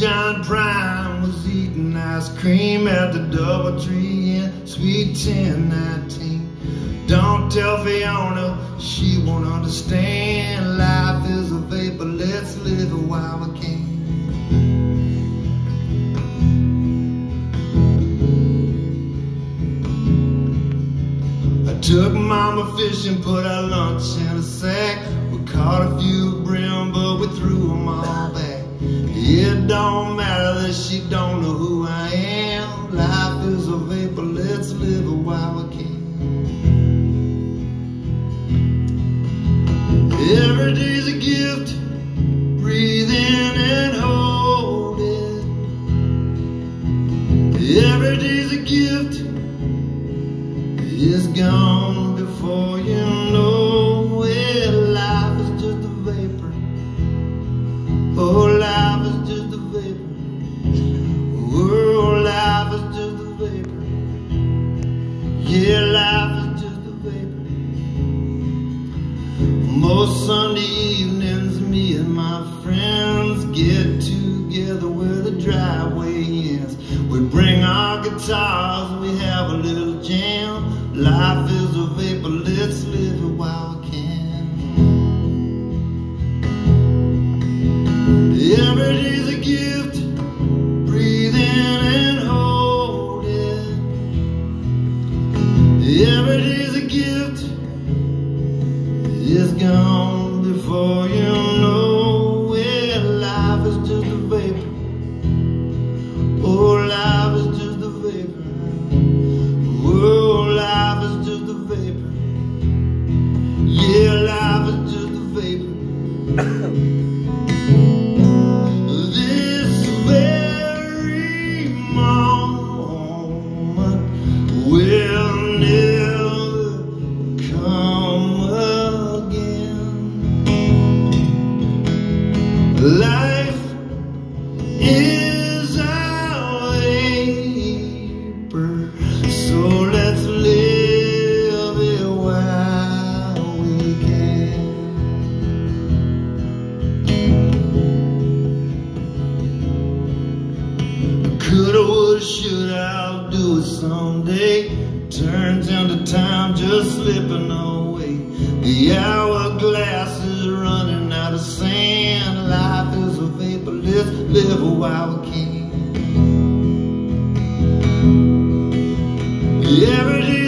John Prime was eating ice cream at the DoubleTree in Sweet 1019. Don't tell Fiona, she won't understand. Life is a vapor, let's live it while we can. I took Mama fishing, put our lunch in a sack. We caught a few brim, but we threw them all back. It don't matter that she don't know who I am. Life is a vapor, let's live it while we can. Every day's a gift, breathe in and hold it. Every day's a gift, it's gone before you know it. Life is just a vapor. Oh, life is just a vapor. Oh, life is just a vapor. Yeah, life is just a vapor. Most Sunday evenings, me and my friends get together where the driveway ends. We bring our guitars, we have a little jam. Life is a vapor, let's live it while we can. Every day's a gift, breathe in and hold it. Every day's a gift, it's gone before you know it. Life is just a vapor. Oh, life is just a vapor. Oh, life is just a vapor. Yeah, life is just a vapor. This very moment will never come again. Life is our vapor, so let's live it while we can. Coulda, woulda, shoulda, I'll do it someday. Turns into time just slipping away. The hourglass is running out of sand. Life is a vapor, let's live a while we can. Every day